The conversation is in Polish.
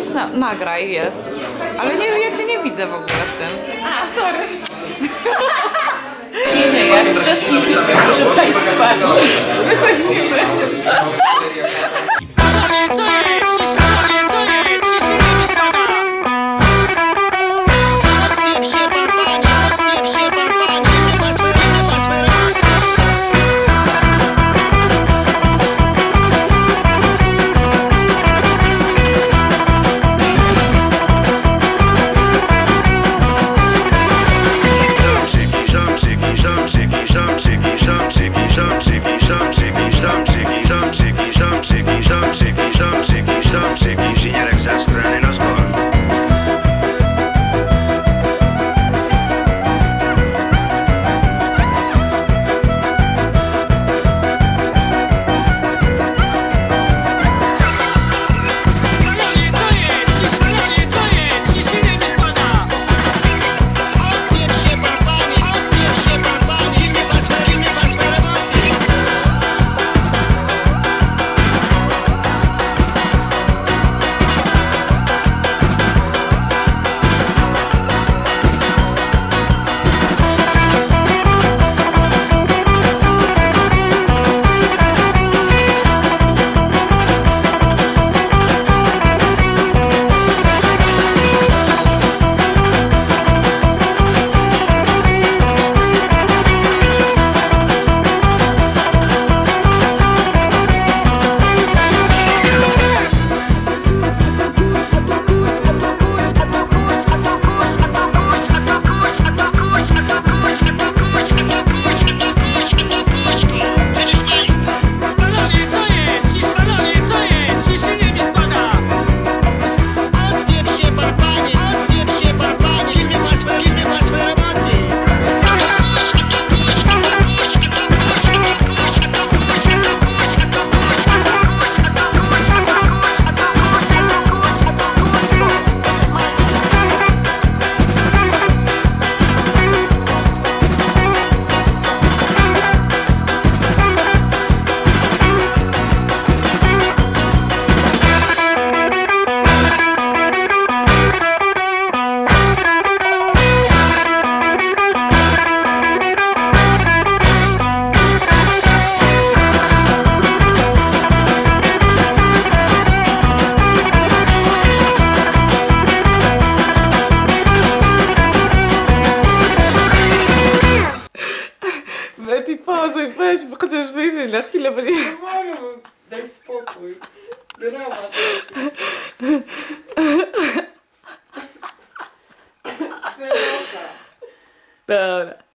jest nagraj jest. Ale nie, ja cię nie widzę w ogóle w tym. A, sorry. Nie dzieje. Uczestnicy, proszę Państwa. Wychodzimy. Betty, pauzuj, weź, chociaż wyjrzyj na chwilę, bo nie... Nie mogę, bo daj spokój. Dramat. Dobra.